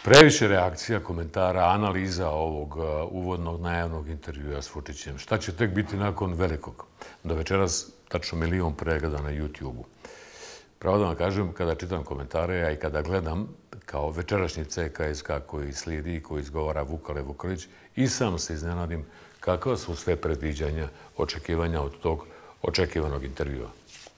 Previše reakcija, komentara, analiza ovog uvodnog najavnog intervjua s Vučićem. Šta će tek biti nakon velikog? Do večeras tačno 1 milion pregleda na YouTube-u. Pravo da vam kažem, kada čitam komentare, a i kada gledam kao večerašnji CKSK koji slijedi i koji izgovara Vukale Vukalić, i sam se iznenadim kakva su sve predviđanja, očekivanja od tog očekivanog intervjua.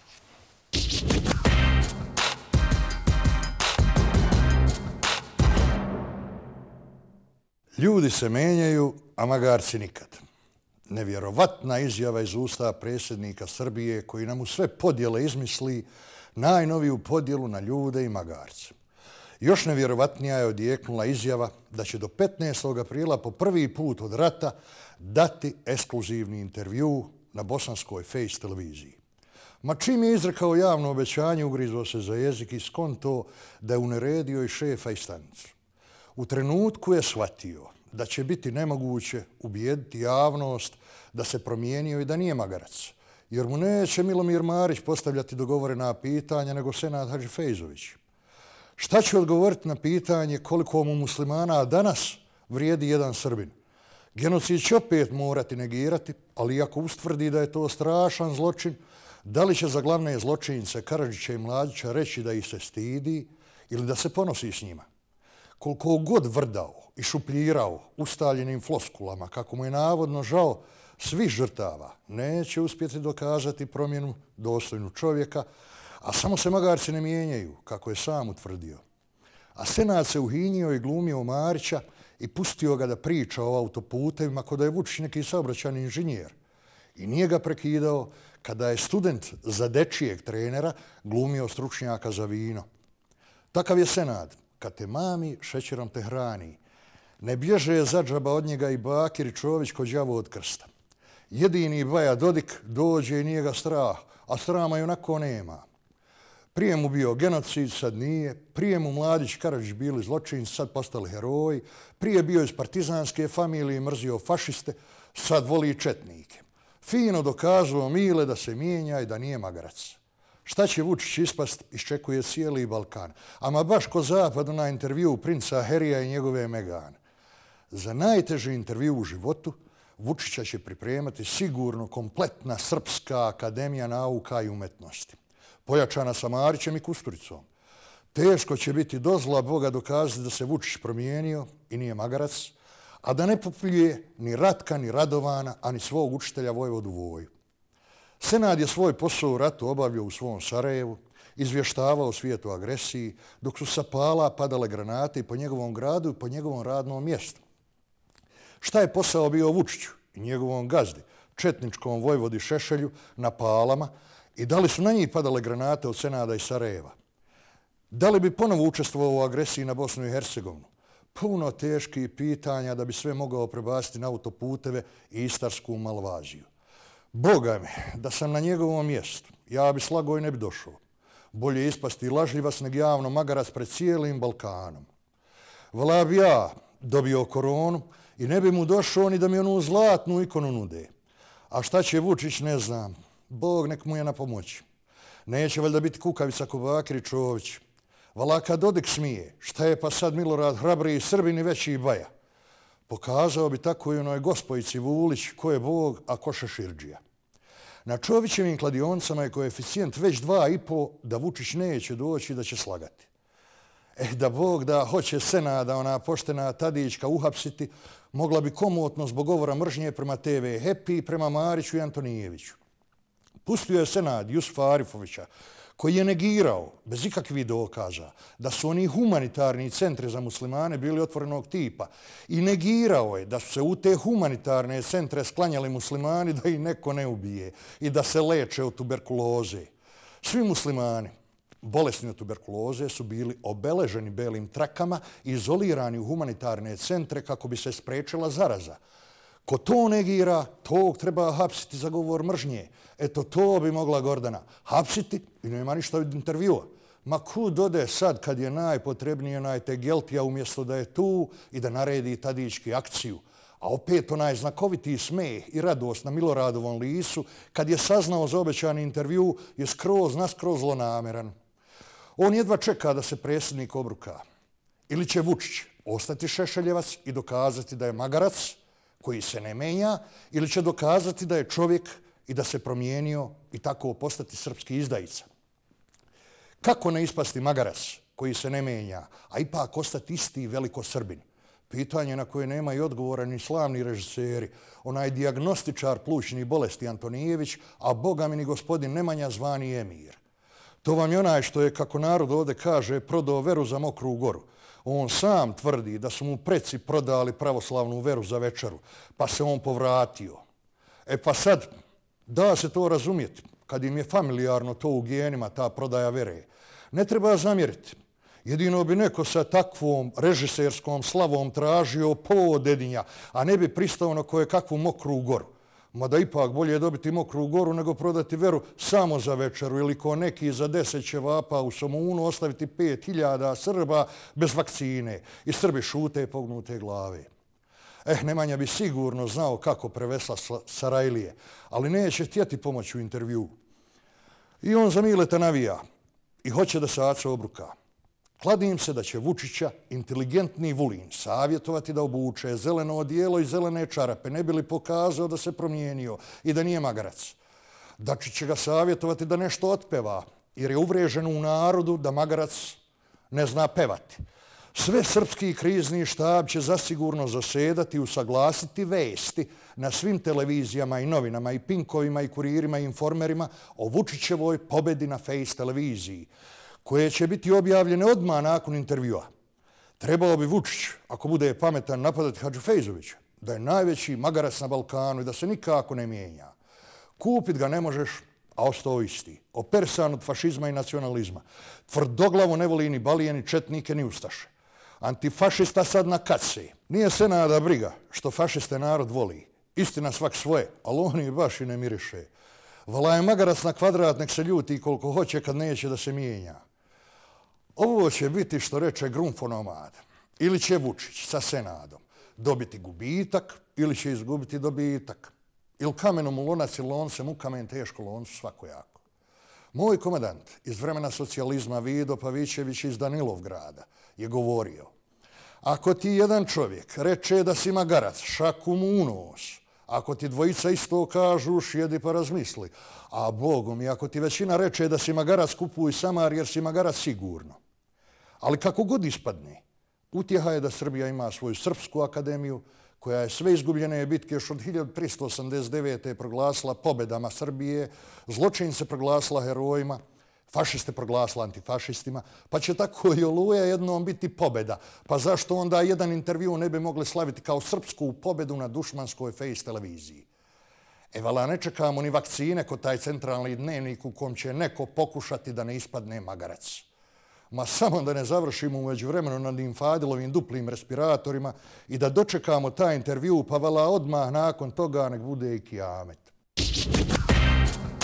Ljudi se menjaju, a magarci nikad. Nevjerovatna izjava iz usta predsjednika Srbije koji nam u sve podjele izmisli najnoviju podjelu na ljude i magarce. Još nevjerovatnija je odjeknula izjava da će do 15. aprila po prvi put od rata dati ekskluzivni intervju na bosanskoj Face televiziji. Ma čim je izrekao javno obećanje, ugrizao se za jezik i skonto da je uneredio i šefa i stanicu. U trenutku je shvatio da će biti nemoguće ubijediti javnost da se promijenio i da nije magarac, jer mu neće Milomir Marić postavljati dogovorena pitanja, nego Senad Hadžifejzović. Šta će odgovoriti na pitanje koliko mu muslimana danas vrijedi jedan Srbin? Genocid će opet morati negirati, ali ako ustvrdi da je to strašan zločin, da li će za glavne zločince Karadžića i Mladića reći da ih se stidi ili da se ponosi s njima? Koliko god vrdao i šupljirao ustaljenim floskulama, kako mu je navodno žao svih žrtava, neće uspjeti dokazati promjenu dostojnu čovjeka, a samo se magarci ne mijenjaju, kako je sam utvrdio. A Senad se uhinjio i glumio Marića i pustio ga da priča o autoputevima kao da je Vučić neki saobraćajni inženjer. I nije ga prekidao kada je student za dečijeg trenera glumio stručnjaka za vino. Takav je Senad. Kad te mami, šećerom te hrani. Ne bježe zadžaba od njega i Bakir i Čović ko đavo od krsta. Jedini Baja Dodik dođe i nije ga strah, a srama i onako nema. Prije mu bio genocid, sad nije. Prije mu Mladić i Karadžić bili zločinci, sad postali heroji. Prije bio iz partizanske familije i mrzio fašiste, sad voli četnike. Fino dokazao Mile da se mijenja i da nije magarac. Šta će Vučić ispast, iščekuje cijeli Balkan. Ama baš ko zapadu na intervju princa Harryja i njegove Megane. Za najteži intervju u životu Vučića će pripremati sigurno kompletna Srpska akademija nauka i umetnosti. Pojačana sa Marićem i Kusturicom. Teško će biti dozla Boga dokazati da se Vučić promijenio i nije magarac, a da ne popljuje ni Ratka, ni Radovana, a ni svog učitelja Vojvodu Voju. Senad je svoj posao u ratu obavljao u svom Sarajevu, izvještavao svijetu o agresiji, dok su sa pala padale granate i po njegovom gradu i po njegovom radnom mjestu. Šta je posao bio Vučiću i njegovom gazdi, četničkom vojvodi Šešelju, na palama i da li su na njih padale granate od Senada i Sarajeva? Da li bi ponovo učestvovao u agresiji na Bosnu i Hercegovinu? Puno teških pitanja da bi sve mogao prebaciti na autoputeve i istarsku malvaziju. Boga mi, da sam na njegovom mjestu, ja bi slago i ne bi došao. Bolje ispasti lažljivac nego javno magarac pred cijelim Balkanom. Vala bi ja dobio koronu i ne bi mu došao ni da mi onu zlatnu ikonu nude. A šta će Vučić, ne znam. Bog nek mu je na pomoći. Neće valjda biti kukavica ko Bakir i Čović. Vala kad Dodik smije, šta je pa sad Milorad hrabriji Srbin i veći Baja? Pokazao bi tako i onoj gospojici Vulić ko je Bog, a ko šeširđija. Na Čovićevim kladionicama je koeficijent već 2,5 da Vučić neće doći i da će slagati. Da Bog da hoće Senada, ona poštena Tadićka, uhapsiti, mogla bi komotno zbog govora mržnje prema TV Happy i prema Mariću i Antonijeviću. Pustio je Senad Jusufa Arifovića, koji je negirao, bez ikakvih dokaza, da su oni humanitarni centri za muslimane bili otvorenog tipa. I negirao je da su se u te humanitarne centre sklanjali muslimani da ih neko ne ubije i da se leče od tuberkuloze. Svi muslimani bolesni od tuberkuloze su bili obeleženi belim trakama i izolirani u humanitarne centre kako bi se spriječila zaraza. Ko to negira, tog treba hapsiti za govor mržnje. Eto, to bi mogla Gordana hapsiti i nema ništa od intervjua. Ma kud ode sad kad je najpotrebnije onaj Tegeltija umjesto da je tu i da naredi Tadićki akciju. A opet onaj znakoviti smeh i radost na Miloradovom licu kad je saznao za obećani intervju je skroz naskroz zlonameran. On jedva čeka da se predsjednik obruka. Ili će Vučić ostati Šešeljevac i dokazati da je magarac koji se ne menja, ili će dokazati da je čovjek i da se promijenio i tako postati srpski izdajica? Kako ne ispasti magarac koji se ne menja, a ipak ostati isti velikosrbin? Pitanje na koje nemaju odgovora ni slavni režiseri, onaj dijagnostičar plućnih bolesti Antonijević, a boga mi ni gospodin Nemanja zvani Emir. To vam je onaj što je, kako narod ovdje kaže, prodao veru za mokru goru. On sam tvrdi da su mu preci prodali pravoslavnu veru za večeru, pa se on povratio. Pa sad, da se to razumjeti, kad im je familijarno to u genima, ta prodaja vere. Ne treba zamjeriti. Jedino bi neko sa takvom režiserskom slavom tražio po Dedinja, a ne bi pristao na koje kakvu mokru goru. Mada ipak bolje je dobiti mokru goru nego prodati veru samo za večeru ili ko neki za 10 ćevapa u Somunu ostaviti 5000 Srba bez vakcine i Srbi šute pognute glave. Nemanja bi sigurno znao kako prevesla Sarajlije, ali neće htjeti pomoć u intervju. I on za Mileta navija i hoće da se Aca obruka. Kladim se da će Vučića inteligentni Vulin savjetovati da obuče zeleno odijelo i zelene čarape, ne bi li pokazao da se promijenio i da nije magarac. Dačić će ga savjetovati da nešto otpeva, jer je uvriježeno u narodu da magarac ne zna pevati. Sve srpski krizni štab će zasigurno zasedati i usaglasiti vesti na svim televizijama i novinama i Pinkovima i Kuririma i Informerima o Vučićevoj pobedi na Face televiziji, koje će biti objavljene odmah nakon intervjua. Trebao bi Vučić, ako bude pametan, napadati Hadžifejzovića, da je najveći magarac na Balkanu i da se nikako ne mijenja. Kupit ga ne možeš, a ostao isti. Opersan od fašizma i nacionalizma. Tvrdoglavo ne voli ni Balije, ni četnike, ni ustaše. Antifašista sad na kace. Nije Senada briga što fašiste narod voli. Istina svak svoje, ali oni baš i ne miriše. Vala je magarac na kvadrat, nek se ljuti koliko hoće kad neće da se mijenja. Ovo će biti, što reče grunfonomad. Ili će Vučić sa Senadom dobiti gubitak, ili će izgubiti dobitak. Ili kamenom u lonac ili loncem u kamen, teško loncu, svakojako. Moj komandant iz vremena socijalizma Vido Pavićević iz Danilovgrada je govorio: ako ti jedan čovjek reče da si magarac, šaku mu u nos. Ako ti dvojica isto kažu, sjedi pa razmisli. A Bogom, i ako ti većina reče da si magarac, kupuj Samar jer si magarac sigurno. Ali kako god ispadne, utjeha je da Srbija ima svoju Srpsku akademiju, koja je sve izgubljene bitke još od 1389. proglasila pobedama Srbije, zločince proglasila herojima, fašiste proglasila antifašistima, pa će tako i Oluja jednom biti pobjeda. Pa zašto onda jedan intervju ne bi mogli slaviti kao srpsku pobjedu na dušmanskoj Face televiziji? Vala ne čekamo ni vakcine kod taj centralni dnevnik u kom će neko pokušati da ne ispadne magarac. Ma samo da ne završimo u međuvremenu nad Infadilovim duplim respiratorima i da dočekamo taj intervju, pa vala odmah nakon toga nek bude i kijamet.